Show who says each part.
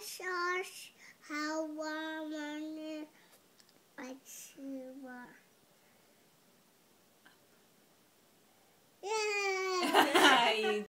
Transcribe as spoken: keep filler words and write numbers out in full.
Speaker 1: sauce, how warm it, let's see what. Yeah.
Speaker 2: You